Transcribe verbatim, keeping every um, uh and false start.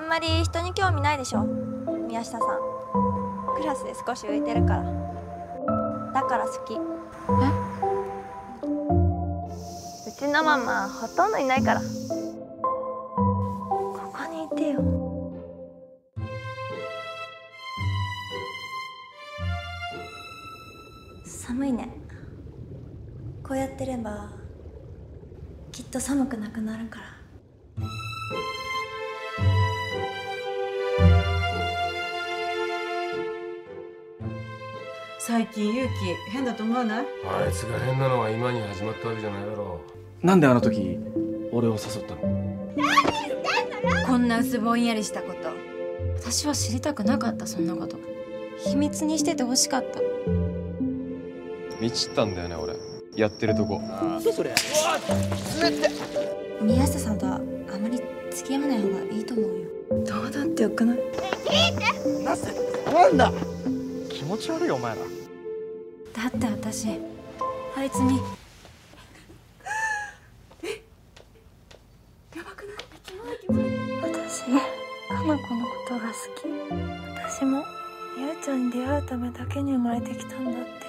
んまり人に興味ないでしょ、宮下さん。クラスで少し浮いてるから。だから好き。え？うちのママほとんどいないから。ここにいてよ。寒いね。こうやってればきっと寒くなくなるから。 最近勇気変だと思わない？ あいつが変なのは今に始まったわけじゃないだろう。なんであの時俺を誘ったの？ 何してんのよ。 こんな薄ぼんやりしたこと、私は知りたくなかった。そんなこと秘密にしててほしかった。 見ちったんだよね俺、やってるとこ。 なんだそれ。うわ滑って。 宮下さんとはあまり付き合わない方がいいと思うよ。 どうだってよくない？ 聞いて。なぜなんだ。気持ち悪いよお前ら。 だって私あいつにえ、やばくない？キモいキモい。私かな子のことが好き。私もゆうちゃんに出会うためだけに生まれてきたんだって。